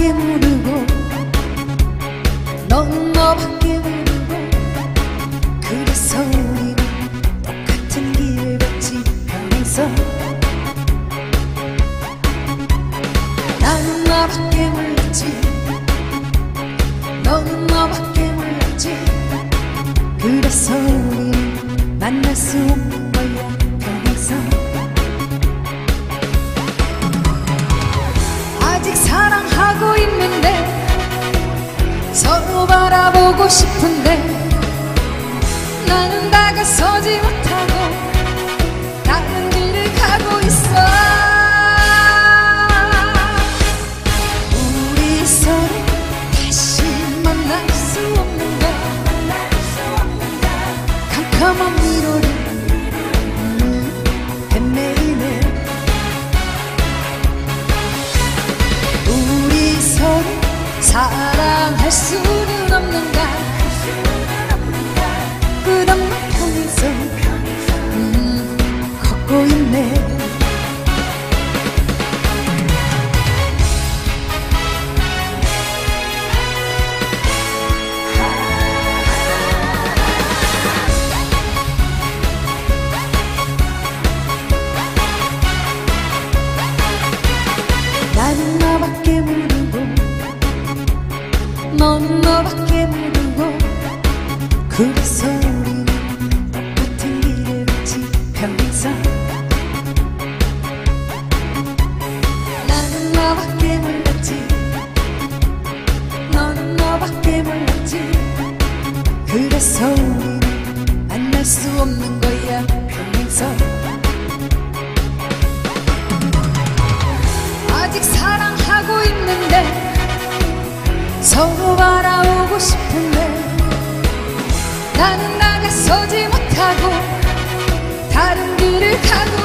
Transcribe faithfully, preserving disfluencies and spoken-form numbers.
너밖에 모르고 넌 너밖에 모르고 그래서 우린 똑같은 길을 걷지 평행선 나는 너밖에 몰랐지 너는 너밖에 몰랐지 그래서 우린 만날 수 없는 거야 평행선 아직 사랑하고 있는데 서로 바라보고 싶은데 나는 다가서지 못하고 다른 길을 가고 있어 우리 서로 다시 만날 수 없는가 캄캄한 미로를 음, 헤매이네 우리 서로 사랑할 수는 없는가 끝없는 평행선 음, 걷고 있네 나는 너밖에 모르고 넌 너밖에 모르고 그래서 우린 똑같은 길을 걷지 평행선 나는 너밖에 몰랐지 넌 너밖에 몰랐지 그래서 우린 만날 수 없는 거야 평행선 아직 사랑하고 있는데 서로 바라보고 싶은데 나는 나가서지 못하고 다른 길을 가고